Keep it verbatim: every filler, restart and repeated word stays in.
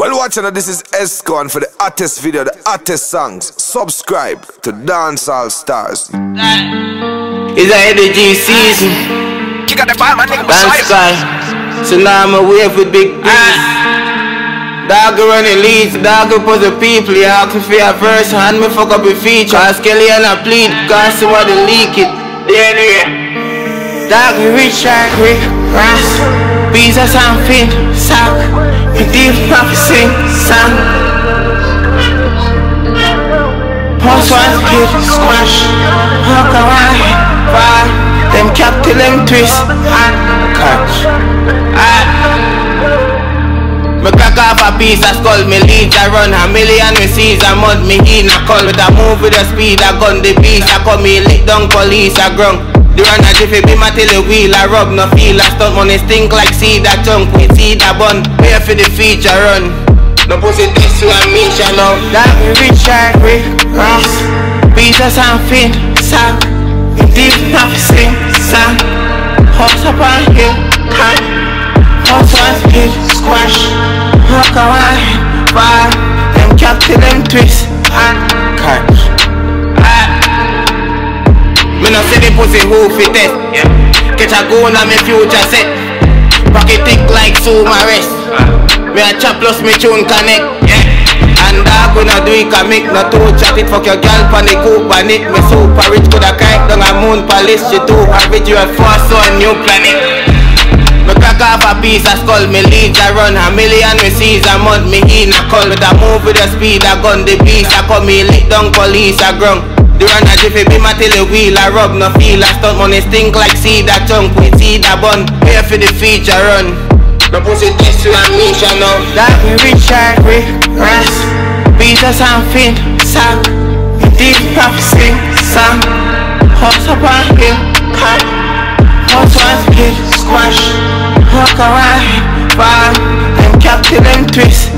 Well, watching that, this is Escon for the hottest video, the hottest songs. Subscribe to Dancehall Stars. It's a Eddy G season. Dancehall. So now I'm away with big beats. Dog running leads, dog put the people. You ask me for a verse, and me fuck up a feature. Cause Kelly and I plead, cause somebody leak it. Yeah, yeah. Dog we rich like Rick Ross. Bees are something, sock. Me deep prophecy, son. House one hit, squash. How come I fall? Them cap till them twist and catch. I Me crack off a piece of skull, me lead I run a million, me seize a mud, me in a call. With a move with a speed, I gun the beast. I come me lick down police, I grung. The run a jiffy be my till the wheel, I rub no feel. I stunt money stink like seed, I chunk with seed, I bun. Pay for the feature run. No pussy this to a mission now. That me rich like Rick Ross. Beaters and fin, sack. Deep enough sing, son. House up on hill, cut. House one hit, squash. Rock a wine, fall. Them cap till them twist and catch. Me no say the pussy who fit it. Yeah. Catch a goon on me future set. Pocket thick like Sumares. Me a chop plus me tune connect. Yeah. And dog we no do it can make no two chat it. Fuck your girl pan the coop and it. Me super rich coulda kite down a moon palace. She too average you a force so a new planet. Me crack off a piece of skull. Me leads I run a million. Me seize a mud. Me in a call. With a move with a speed I gun the beast. I come me lick down police I grung. The run a jiffy be my till the wheel, I rub no feel. I stunt money stink like seed, I chunk with seed, I bun. Pay for the feature run. No pussy this to a mission now. That me rich like Rick Ross. Beaters and fin, sack. Deep prophecy, son. House up on hill, cut. House one hit, squash. Rock a wine, fall. Them cap till them twist